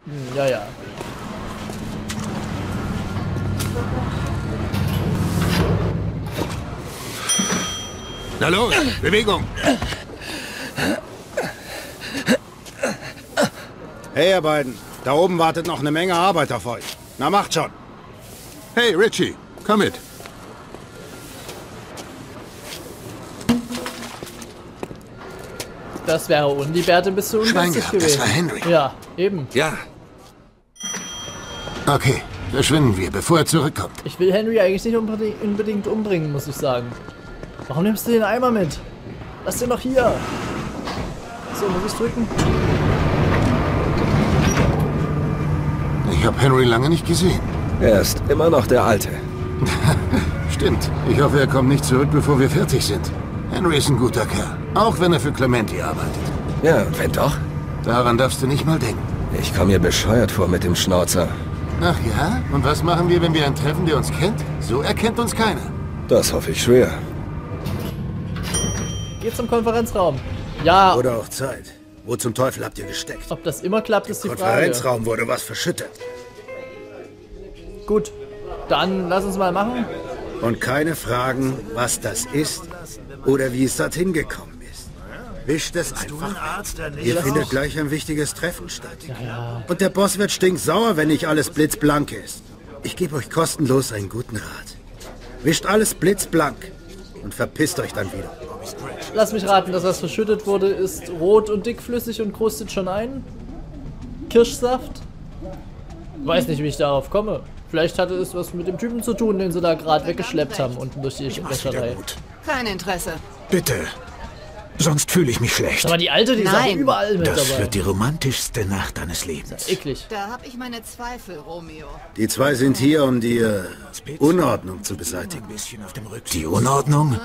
Ja, ja. Na los, Bewegung! Hey, ihr beiden. Da oben wartet noch eine Menge Arbeit auf euch. Na, macht schon. Hey, Richie, komm mit. Das wäre Unliberte ein bisschen Schwein ungünstig gehabt, das gewesen. war Henry. Ja, eben. Ja. Okay, verschwinden wir, bevor er zurückkommt. Ich will Henry eigentlich nicht unbedingt umbringen, muss ich sagen. Warum nimmst du den Eimer mit? Lass den doch hier. So, muss ich drücken? Ich habe Henry lange nicht gesehen. Er ist immer noch der Alte. Stimmt. Ich hoffe, er kommt nicht zurück, bevor wir fertig sind. Henry ist ein guter Kerl. Auch wenn er für Clementi arbeitet. Ja, und wenn doch? Daran darfst du nicht mal denken. Ich komme mir bescheuert vor mit dem Schnauzer. Ach ja? Und was machen wir, wenn wir einen treffen, der uns kennt? So erkennt uns keiner. Das hoffe ich schwer. Geht zum Konferenzraum. Ja, Wurde auch Zeit. Wo zum Teufel habt ihr gesteckt? ob das immer klappt, ist die Frage. Konferenzraum wurde was verschüttet. Gut, dann lass uns mal machen. Und keine Fragen, was das ist oder wie es dorthin gekommen ist. Wischt es einfach weg. Hier findet gleich ein wichtiges Treffen statt. Ja. Und der Boss wird stinksauer, wenn nicht alles blitzblank ist. Ich gebe euch kostenlos einen guten Rat. Wischt alles blitzblank und verpisst euch dann wieder. Lass mich raten, dass was verschüttet wurde, ist rot und dickflüssig und krustet schon ein. Kirschsaft? Weiß nicht, wie ich darauf komme. Vielleicht hatte es was mit dem Typen zu tun, den sie da gerade weggeschleppt haben, unten durch die Wäscherei. Kein Interesse. Bitte. Sonst fühle ich mich schlecht. Aber die Alte, die ist auch Nein. überall mit Das dabei. wird die romantischste Nacht deines Lebens. Eklig. Da habe ich meine Zweifel, Romeo. Die zwei sind hier, um die Unordnung zu beseitigen. Ein bisschen auf dem Rücken. Die Unordnung?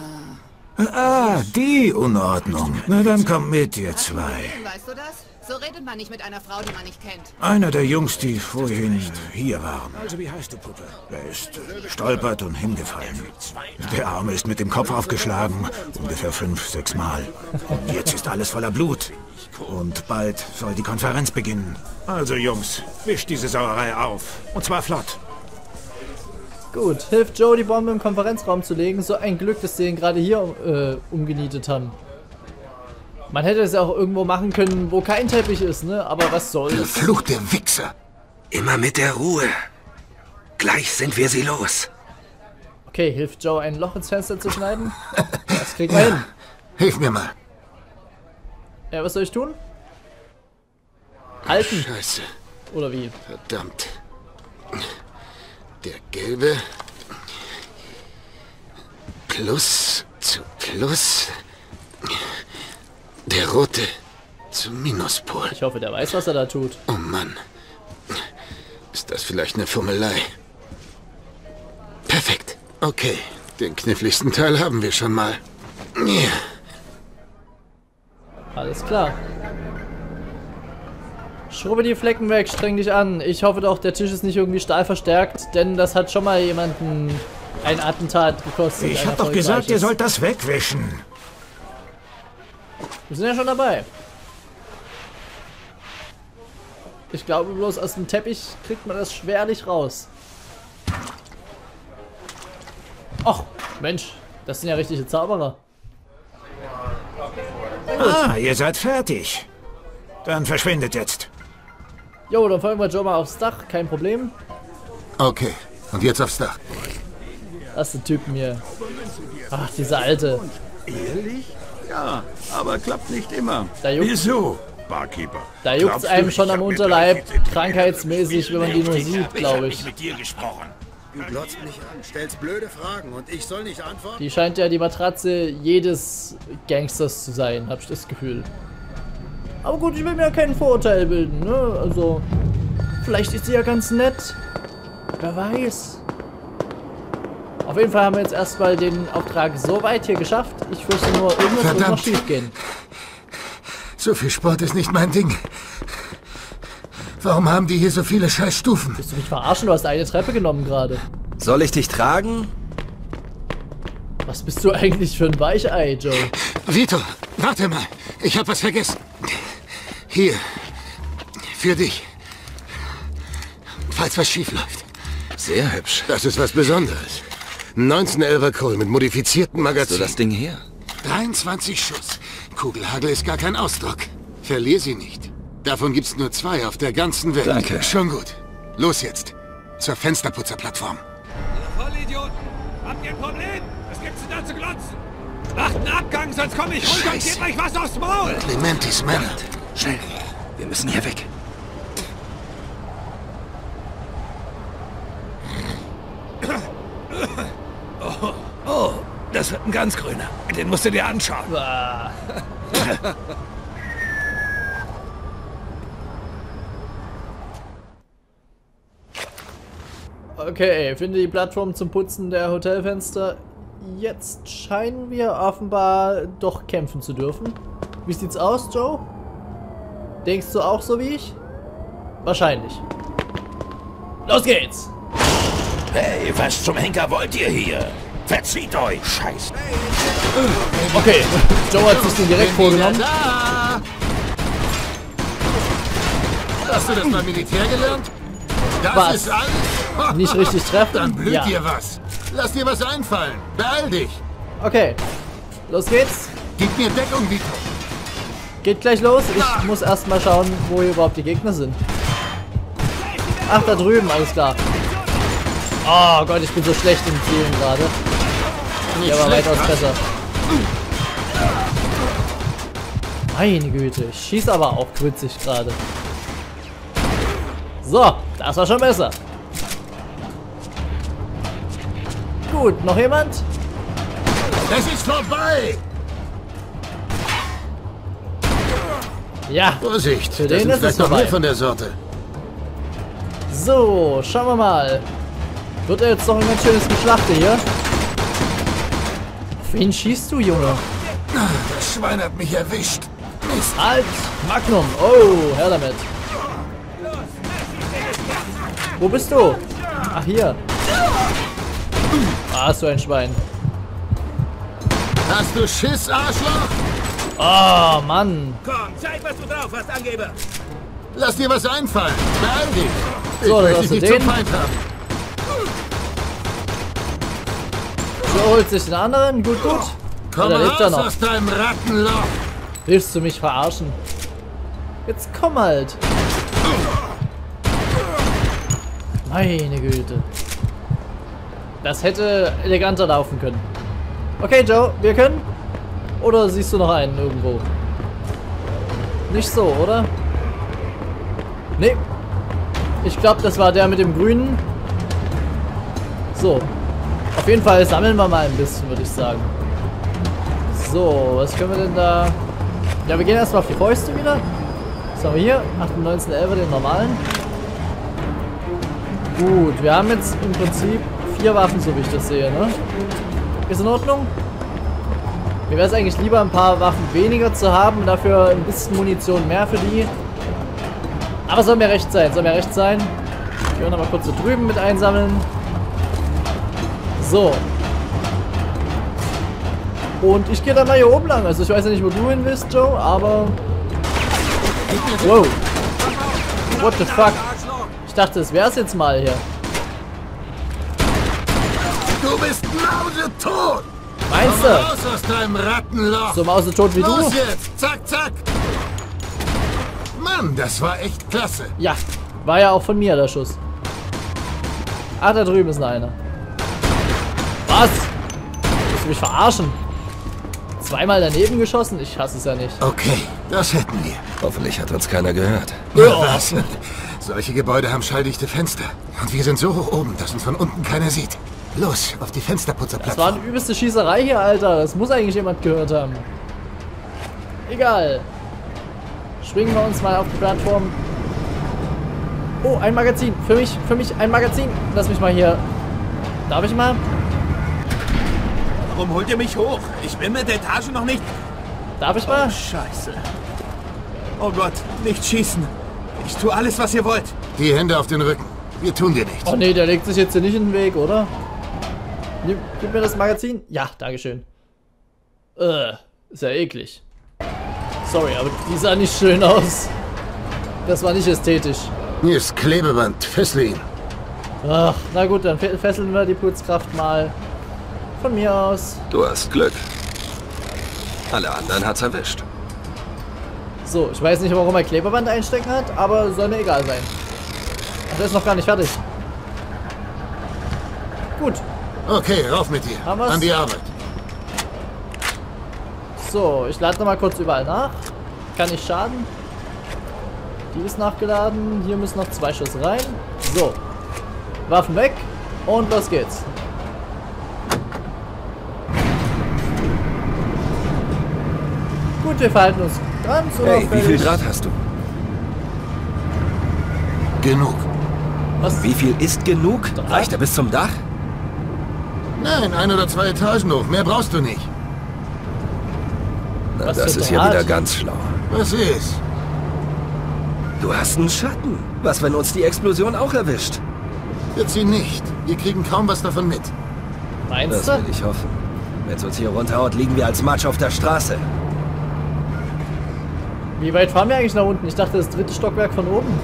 Die Unordnung. Na dann kommt mit, ihr zwei. Weißt du das? So redet man nicht mit einer Frau, die man nicht kennt. Einer der Jungs, die vorhin hier waren. Also wie heißt du, Puppe? Er ist stolpert und hingefallen. Der Arme ist mit dem Kopf aufgeschlagen. Ungefähr 5, 6 Mal. Jetzt ist alles voller Blut. Und bald soll die Konferenz beginnen. Also Jungs, wischt diese Sauerei auf. Und zwar flott. Gut, hilft Joe, die Bombe im Konferenzraum zu legen. So ein Glück, dass sie ihn gerade hier umgenietet haben. Man hätte es ja auch irgendwo machen können, wo kein Teppich ist, ne? Aber was soll's? Verfluchte Wichser. Immer mit der Ruhe. Gleich sind wir sie los. Okay, hilft Joe, ein Loch ins Fenster zu schneiden? Das kriegen wir hin. Hilf mir mal. Ja, was soll ich tun? Halten. Scheiße. Oder wie? Verdammt. Der gelbe. Plus zu Plus. Der rote zum Minuspol. Ich hoffe, der weiß, was er da tut. Oh Mann. Ist das vielleicht eine Fummelei? Perfekt. Okay, den kniffligsten Teil haben wir schon mal. Ja. Alles klar. Schrubbe die Flecken weg, streng dich an. Ich hoffe doch, der Tisch ist nicht irgendwie stahlverstärkt, denn das hat schon mal jemanden ein Attentat gekostet. Ich ein hab doch gesagt, ihr erfolgreiches. sollt das wegwischen. Wir sind ja schon dabei. Ich glaube bloß, aus dem Teppich kriegt man das schwerlich raus. Och, Mensch, das sind ja richtige Zauberer. Ihr seid fertig. Dann verschwindet jetzt. Jo, dann folgen wir Joe mal aufs Dach, kein Problem. Okay, und jetzt aufs Dach. Das ist der Typen hier. Ach, dieser Alte. Ehrlich? Ja, aber klappt nicht immer. Da juckt Wieso? Barkeeper. da juckt's glaubst einem du, schon ich am hab mit Unterleib, euch jetzt krankheitsmäßig, wenn man die nur sieht, glaube ich. mit dir gesprochen. Du glotzt mich an, stellst blöde Fragen und ich soll nicht antworten? Die scheint ja die Matratze jedes Gangsters zu sein, hab ich das Gefühl. Aber gut, ich will mir ja kein Vorurteil bilden, ne? Also, vielleicht ist sie ja ganz nett. Wer weiß. Auf jeden Fall haben wir jetzt erstmal den Auftrag so weit hier geschafft. Ich fürchte nur, irgendwas wird noch Verdammt. schief gehen. So viel Sport ist nicht mein Ding. Warum haben die hier so viele Scheißstufen? Willst du mich verarschen? Du hast eine Treppe genommen gerade. Soll ich dich tragen? Was bist du eigentlich für ein Weichei, Joe? Vito, warte mal. Ich habe was vergessen. Hier. Für dich. falls was schief läuft. Sehr hübsch. Das ist was Besonderes. 1911er Colt mit modifizierten Magazinen. So das Ding hier? 23 Schuss. Kugelhagel ist gar kein Ausdruck. Verlier sie nicht. Davon gibt's nur 2 auf der ganzen Welt. Danke. Schon gut. Los jetzt. Zur Fensterputzerplattform. Ihr Vollidioten! Habt ihr ein Problem? Was gibt's denn da zu glotzen? Macht einen Abgang, sonst komme ich runter und Scheiße. geb euch was aufs Maul! Clementis Männer. Schnell. Wir müssen hier weg. Oh, das wird ein ganz grüner. Den musst du dir anschauen. Okay, finde die Plattform zum Putzen der Hotelfenster. Jetzt scheinen wir offenbar doch kämpfen zu dürfen. Wie sieht's aus, Joe? Denkst du auch so wie ich? Wahrscheinlich. Los geht's! Hey, was zum Henker wollt ihr hier? Verzieht euch! Scheiße! Okay, Joe hat sich den direkt vorgenommen. Da! Hast du das mal Militär gelernt? Das Was? ist alles? Nicht richtig treffen? Dann blüht Ja. dir was. Lass dir was einfallen. Beeil dich. Okay, los geht's. Gib mir Deckung, Vito. Geht gleich los. Ich muss erstmal schauen, wo hier überhaupt die Gegner sind. Ach, da drüben, alles klar. Oh Gott, ich bin so schlecht im Zielen gerade. Der war schlecht, weitaus was? besser. Meine Güte, ich schieße aber auch witzig gerade. So, das war schon besser. Gut, noch jemand? Es ist vorbei. Ja, Vorsicht, Für da den sind ist es vielleicht noch vorbei. mehr von der Sorte. so, schauen wir mal. Wird er jetzt noch ein ganz schönes Geschlachte hier? Auf wen schießt du, Junge? Das Schwein hat mich erwischt. Mist. Halt! Magnum! Oh, her damit. Wo bist du? Ach, hier. Ah, so ein Schwein. Hast du Schiss, Arschloch? Oh, Mann. Komm, zeig, was du drauf hast, Angeber! Lass dir was einfallen. Beeil dich. So, Ich dann möchte hast du dich zum den. Feind haben. So holt sich den anderen. Gut, gut. Komm Oder lebt er raus noch? aus deinem Rattenloch. Willst du mich verarschen? Jetzt komm halt. Meine Güte. Das hätte eleganter laufen können. Okay, Joe, wir können? Oder siehst du noch einen irgendwo? Nicht so, oder? Nee. Ich glaube, das war der mit dem Grünen. So. Auf jeden Fall sammeln wir mal ein bisschen, würde ich sagen. So, was können wir denn da... Ja, wir gehen erstmal auf die Fäuste wieder. Was haben wir hier? 1911, den normalen. Gut, wir haben jetzt im Prinzip 4 Waffen, so wie ich das sehe, ne? Ist in Ordnung? Mir wäre es eigentlich lieber, ein paar Waffen weniger zu haben, dafür ein bisschen Munition mehr für die. Aber soll mir recht sein, soll mir recht sein. Ich will noch mal kurz so drüben mit einsammeln. So. Und ich gehe dann mal hier oben lang. Also ich weiß ja nicht, wo du hin willst, Joe, aber... Wow. What the fuck? Ich dachte, es wär's jetzt mal hier. Du bist mausetot. Meinst Komm du? raus aus deinem Rattenloch. So mausetot wie du? Los jetzt. Zack, zack. Mann, das war echt klasse. Ja, war ja auch von mir der Schuss. Ah, da drüben ist noch einer. Was? Willst du mich verarschen? Zweimal daneben geschossen? Ich hasse es ja nicht. Okay, das hätten wir. Hoffentlich hat uns keiner gehört. Ja, was? Solche Gebäude haben schalldichte Fenster. Und wir sind so hoch oben, dass uns von unten keiner sieht. Los, auf die Das war Fensterputzerplattform. eine übelste Schießerei hier, Alter. Das muss eigentlich jemand gehört haben. Egal. Schwingen wir uns mal auf die Plattform. Oh, ein Magazin. Für mich ein Magazin. Lass mich mal hier. Darf ich mal? Warum holt ihr mich hoch? Ich bin mit der Etage noch nicht... Darf ich mal? Scheiße. Oh Gott, nicht schießen. Ich tue alles, was ihr wollt. Die Hände auf den Rücken. Wir tun dir nichts. Oh nee, der legt sich jetzt hier nicht in den Weg, oder? Gib mir das Magazin. Ja, dankeschön. Ist ja eklig. Sorry, aber die sah nicht schön aus. Das war nicht ästhetisch. Hier ist Klebeband. Fessle ihn. Ach, na gut, dann fesseln wir die Putzkraft mal. Von mir aus. Du hast Glück. Alle anderen hat's erwischt. So, ich weiß nicht, warum er Klebeband einstecken hat, aber soll mir egal sein. Ach, der ist noch gar nicht fertig. Gut. Okay, rauf mit dir. Haben wir's? An die Arbeit. So, ich lade nochmal kurz überall nach. Kann nicht schaden. Die ist nachgeladen. Hier müssen noch 2 Schuss rein. So. Waffen weg. Und los geht's. Gut, wir verhalten uns ganz Hey, wie viel unauffällig. Draht hast du? Genug. Was? Wie viel ist genug? Draht? Reicht er bis zum Dach? Nein, 1 oder 2 Etagen hoch. Mehr brauchst du nicht. Na, Was das für ist ja Draht? wieder ganz schlau. Was ist? Du hast einen Schatten. Was, wenn uns die Explosion auch erwischt? Wir ziehen nicht. Wir kriegen kaum was davon mit. Meinst Das du? will ich hoffen. Wenn es uns hier runterhaut, liegen wir als Matsch auf der Straße. Wie weit fahren wir eigentlich nach unten? Ich dachte, das 3. Stockwerk von oben.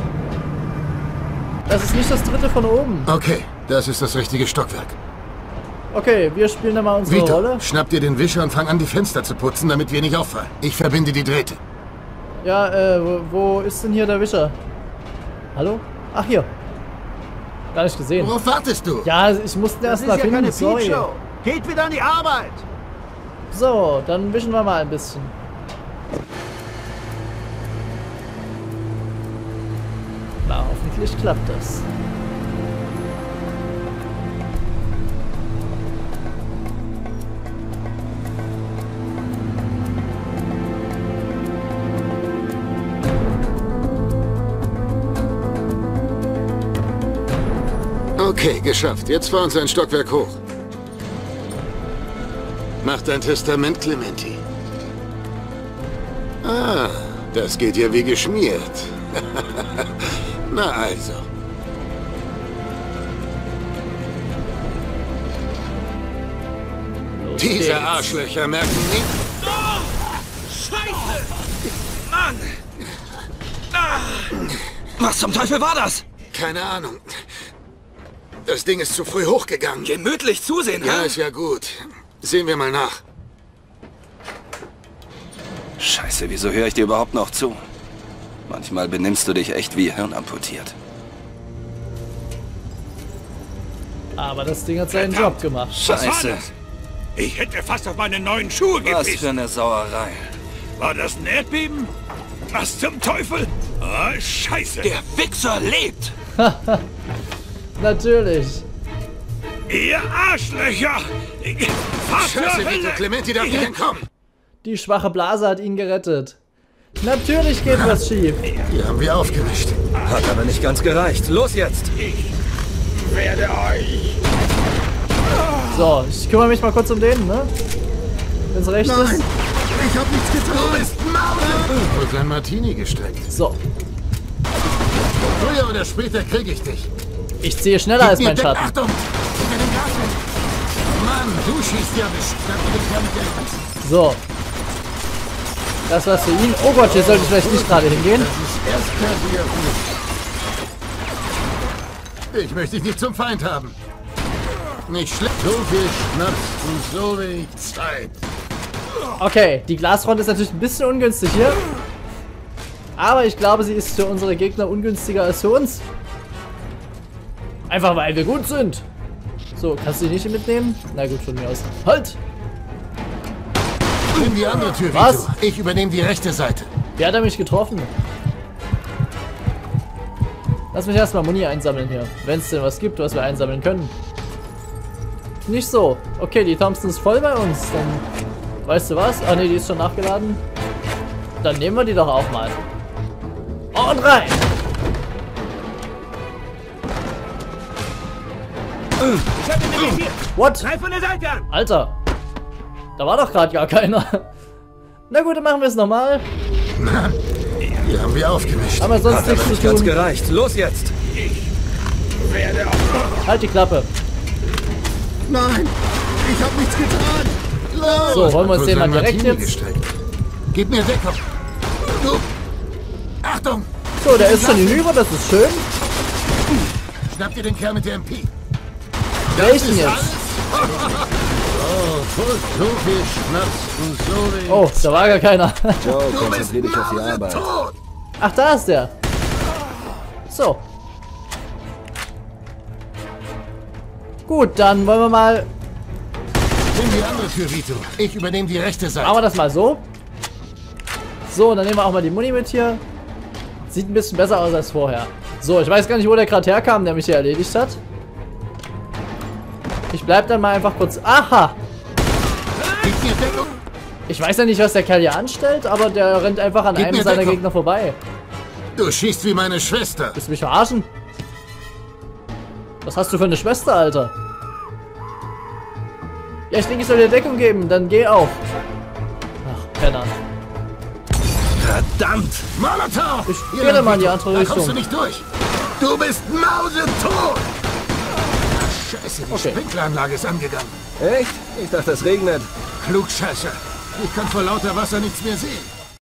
Das ist nicht das 3. von oben. Okay, das ist das richtige Stockwerk. Okay, wir spielen da mal unsere Vito, Rolle. schnapp dir den Wischer und fang an, die Fenster zu putzen, damit wir nicht auffallen. Ich verbinde die Drähte. Ja, wo ist denn hier der Wischer? Hallo? Ach, hier. Gar nicht gesehen. Worauf wartest du? Ja, ich musste erst mal finden, sorry. Geht wieder an die Arbeit! So, dann wischen wir mal ein bisschen. Na, hoffentlich klappt das. Okay, geschafft. Jetzt fahr uns ein Stockwerk hoch. Mach dein Testament, Clementi. Ah, das geht ja wie geschmiert. Na also. Los Diese geht's. Arschlöcher merken nicht. Scheiße! Mann! Was zum Teufel war das? Keine Ahnung. Das Ding ist zu früh hochgegangen. Gemütlich zusehen, Ja, hä? ist ja gut. Sehen wir mal nach. Scheiße, wieso höre ich dir überhaupt noch zu? Manchmal benimmst du dich echt wie hirnamputiert. Aber das Ding hat seinen Job gemacht. Was war Scheiße. das? Ich hätte fast auf meine neuen Schuhe Was gepisst. für eine Sauerei. War das ein Erdbeben? Was zum Teufel? Ah, Scheiße. Der Wichser lebt! Natürlich. Ihr Arschlöcher! Fahrt zur Scheiße, Vito, Hölle! Clementi darf nicht entkommen. Die schwache Blase hat ihn gerettet. Natürlich geht was schief. Die haben wir aufgemischt. Hat aber nicht ganz gereicht. Los jetzt! Werde euch... So, ich kümmere mich mal kurz um den, ne? Wenn's recht ist. Ich hab nichts getan. Wo ist ein Martini gesteckt? So, Früher oder später kriege ich dich. ich ziehe schneller als mein Gib mir Schatten. Achtung! Gib mir den Gas. Mann, du schießt ja bestimmt. So. Das war's für ihn. Oh Gott, hier sollte ich vielleicht nicht gerade hingehen. Ich möchte dich nicht zum Feind haben. Nicht schlecht. So viel Schnaps und so wenig Zeit. Okay, die Glasfront ist natürlich ein bisschen ungünstig hier. Aber ich glaube, sie ist für unsere Gegner ungünstiger als für uns. Einfach weil wir gut sind. So, kannst du die nicht mitnehmen? Na gut, von mir aus. Halt! Nimm die andere Tür, Was? Vito. Ich übernehme die rechte Seite. Wie hat er mich getroffen? Lass mich erstmal Muni einsammeln hier. Wenn es denn was gibt, was wir einsammeln können. Nicht so. Okay, die Thompson ist voll bei uns. Dann, weißt du was? Ah ne, die ist schon nachgeladen. Dann nehmen wir die doch auch mal. Und rein! Ich hab ihn eliminiert! What? Greif von der Seite an! Alter! Da war doch gerade gar keiner. Na gut, dann machen wir es nochmal. Die haben wir aufgemischt. Aber sonst Hat aber nichts nicht zu ganz tun. gereicht. Los jetzt! Werde auch... Halt die Klappe. Nein, ich hab nichts getan. Los! So, holen wir uns den mal Cousin direkt Martini jetzt. gesteckt. Gib mir Deckung. Du. Achtung! So, der ist schon hinüber, das ist schön. Schnapp dir den Kerl mit der MP. Welchen jetzt? Oh, so viel Schnaps und so wenig. Oh, da war gar keiner. Joe, Du bist konzentrier dich auf die Arbeit. tot! Ach, da ist der. So. Gut, dann wollen wir mal... Nimm die andere Tür, Vito. Ich übernehme die rechte Seite. Machen wir das mal so. So, dann nehmen wir auch mal die Muni mit hier. Sieht ein bisschen besser aus als vorher. So, ich weiß gar nicht, wo der gerade herkam, der mich hier erledigt hat. Ich bleib dann mal einfach kurz... Aha! Gib mir Deckung. Ich weiß ja nicht, was der Kerl hier anstellt, aber der rennt einfach an Gib einem mir seiner Deckung. Gegner vorbei. Du schießt wie meine Schwester. Willst du mich verarschen? Was hast du für eine Schwester, Alter? Ja, ich denke, ich soll dir Deckung geben, dann geh auf. Ach, Penner. Verdammt! Molotov! Ich gehe dann mal in die andere Da kommst du Richtung. nicht durch. Du bist mausetot! Scheiße, die Sprinkleranlage ist angegangen. Echt? Ich dachte, es regnet. Klugscheißer. Ich kann vor lauter Wasser nichts mehr sehen.